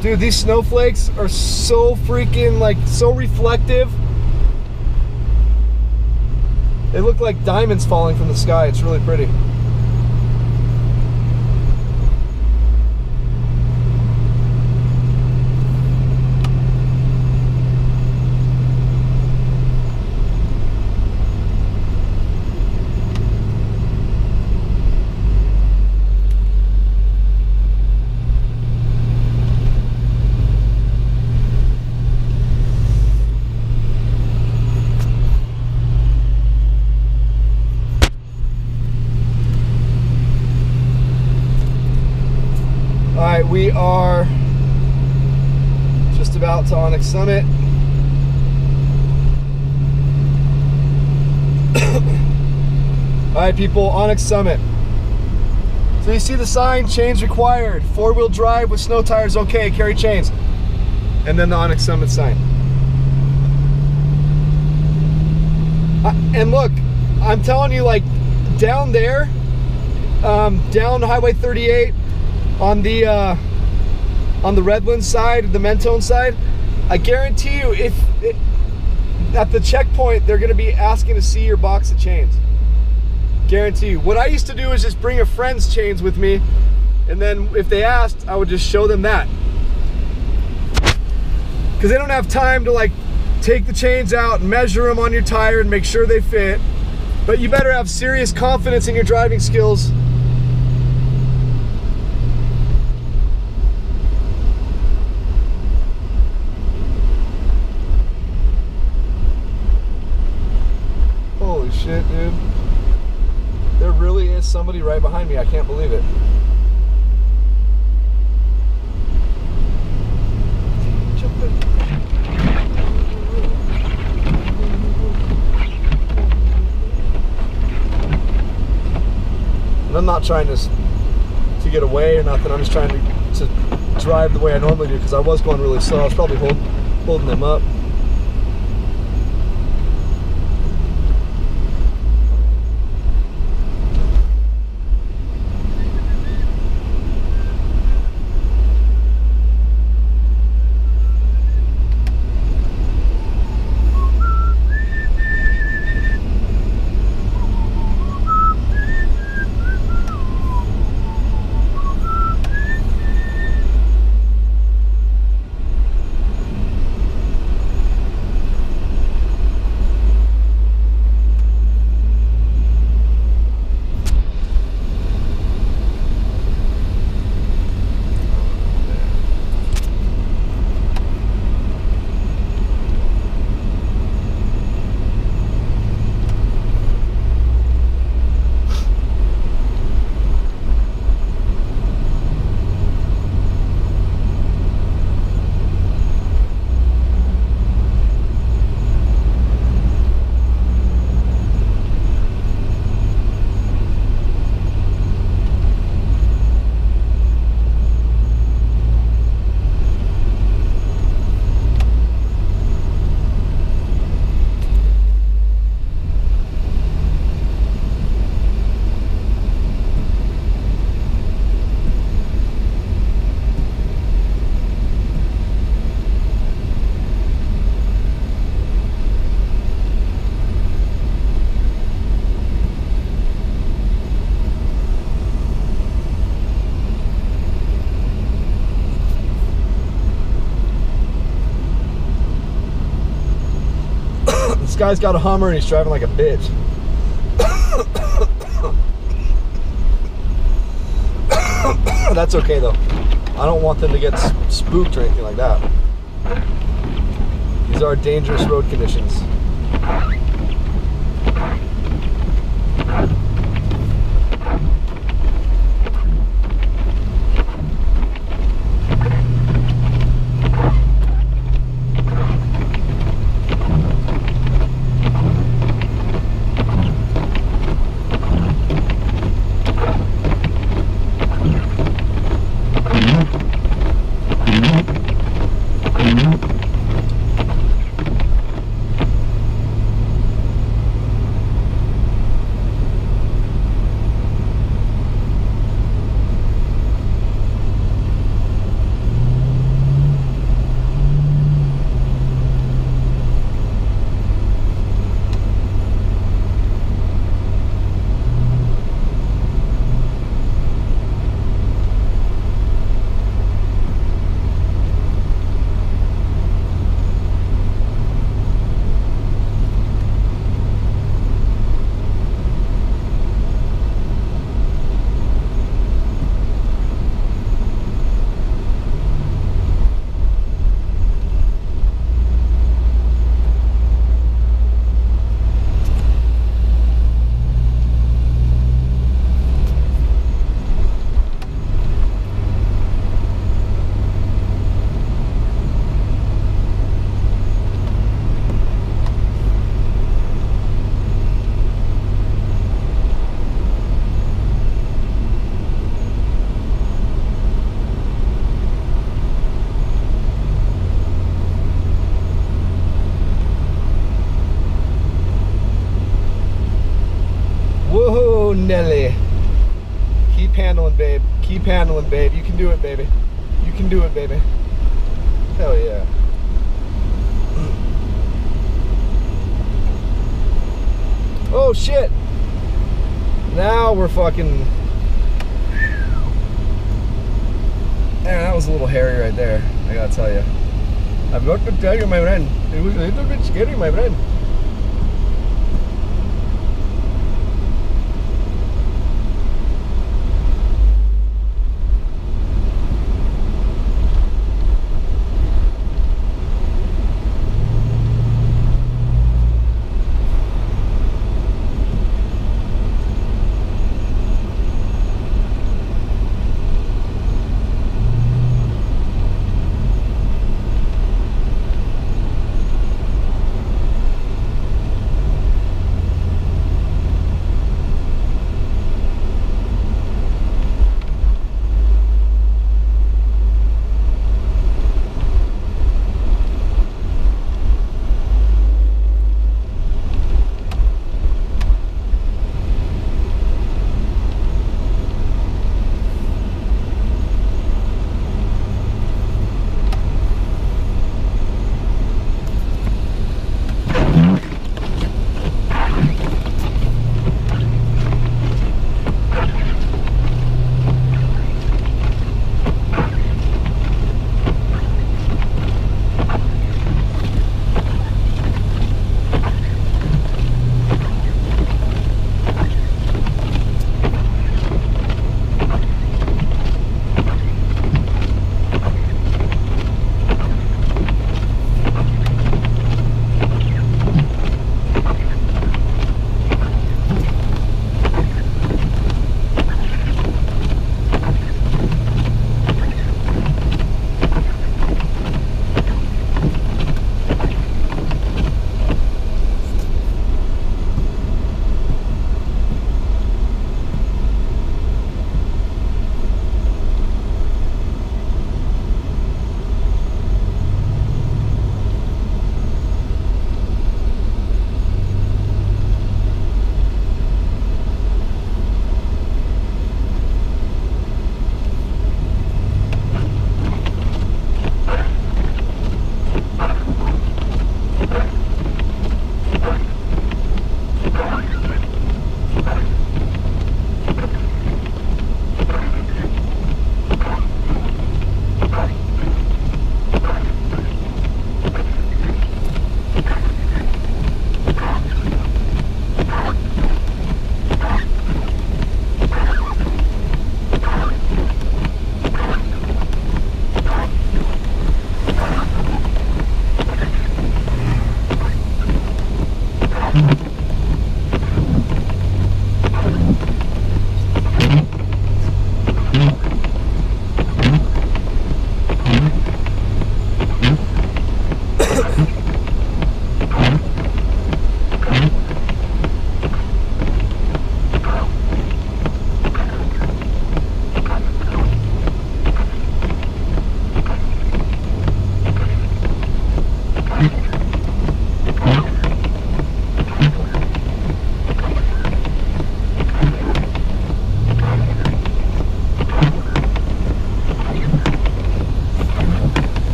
Dude, these snowflakes are so freaking, like, so reflective. They look like diamonds falling from the sky. It's really pretty. Alright, we are just about to Onyx Summit. Alright people, Onyx Summit. So you see the sign, chains required, 4-wheel drive with snow tires okay, carry chains. And then the Onyx Summit sign. And look, I'm telling you, like, down there, down Highway 38, on the Redlands side, the Mentone side, I guarantee you, at the checkpoint, they're gonna be asking to see your box of chains. Guarantee you. What I used to do is just bring a friend's chains with me, and then if they asked, I would just show them that. Because they don't have time to, like, take the chains out and measure them on your tire and make sure they fit. But you better have serious confidence in your driving skills. Holy shit, dude. There really is somebody right behind me. I can't believe it. Jump in. And I'm not trying to get away or nothing. I'm just trying to drive the way I normally do, because I was going really slow. I was probably holding them up. This guy's got a Hummer and he's driving like a bitch. That's okay though. I don't want them to get spooked or anything like that. These are dangerous road conditions. Oh, Nelly. Keep handling, babe. Keep handling, babe. You can do it, baby. You can do it, baby. Hell yeah. Oh, shit. Now we're fucking... Man, that was a little hairy right there, I gotta tell you. I've got to tell you, my friend. It was a little bit scary, my friend.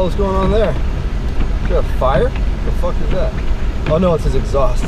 hell is going on there? Is that a fire? What the fuck is that? Oh no, it's his exhaust.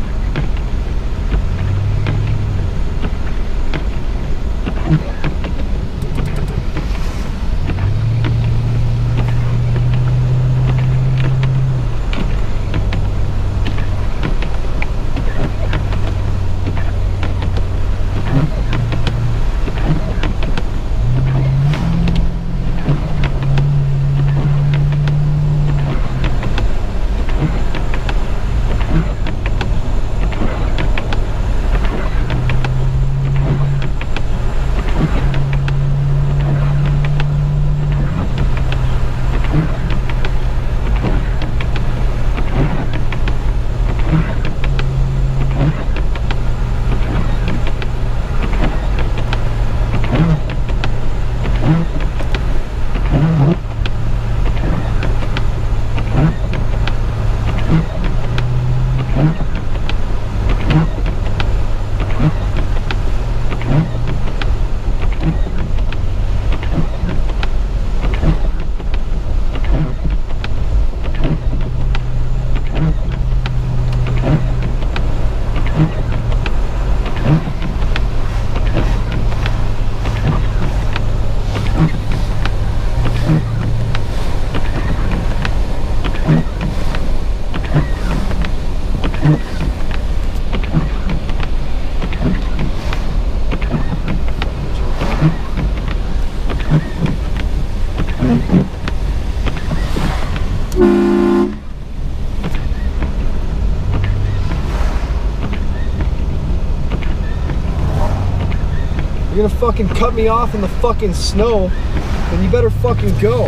You're gonna fucking cut me off in the fucking snow, then you better fucking go.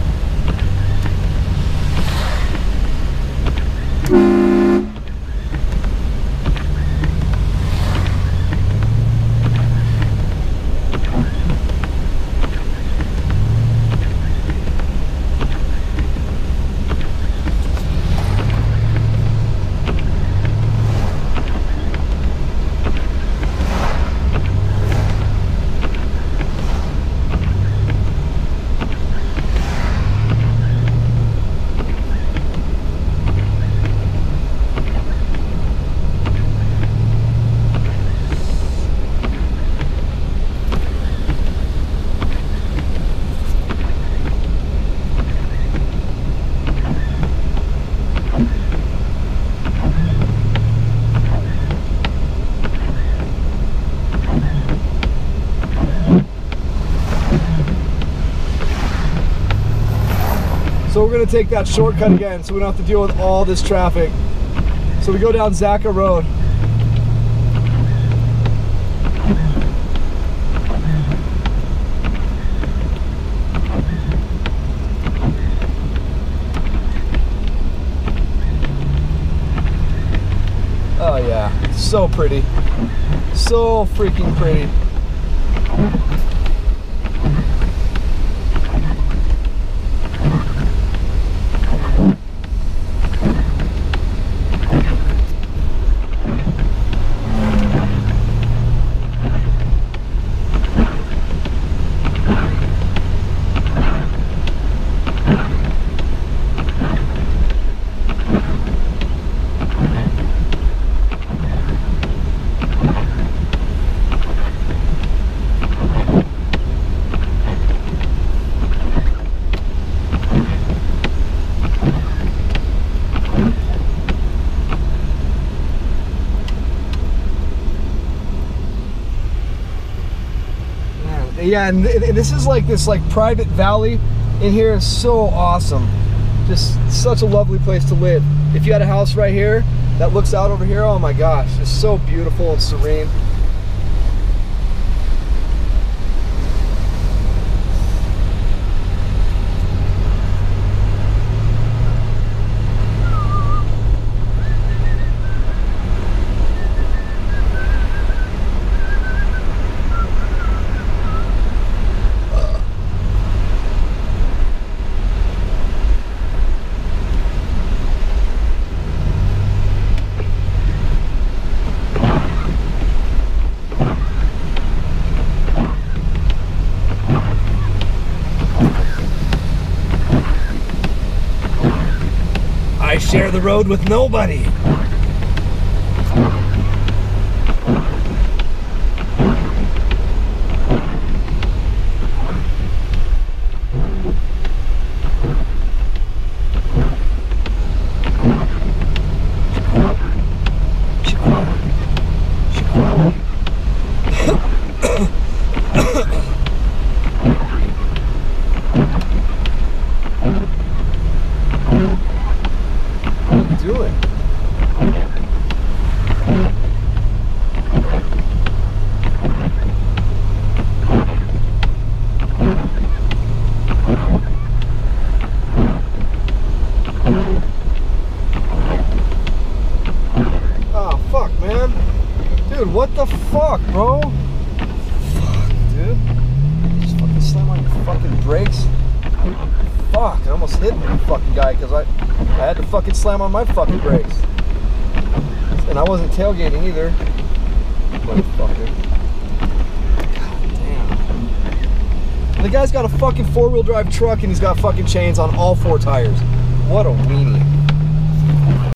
So we're gonna take that shortcut again so we don't have to deal with all this traffic. So we go down Zaka Road. Oh yeah, so pretty. So freaking pretty. Yeah, and this is like this private valley in here is so awesome. Just such a lovely place to live. If you had a house right here that looks out over here, oh my gosh, it's so beautiful and serene. share the road with nobody. What the fuck, bro? Fuck, dude. Just fucking slam on your fucking brakes. Fuck, I almost hit the fucking guy because I had to fucking slam on my fucking brakes. And I wasn't tailgating either. Motherfucker. God damn. The guy's got a fucking 4-wheel drive truck and he's got fucking chains on all 4 tires. What a weenie.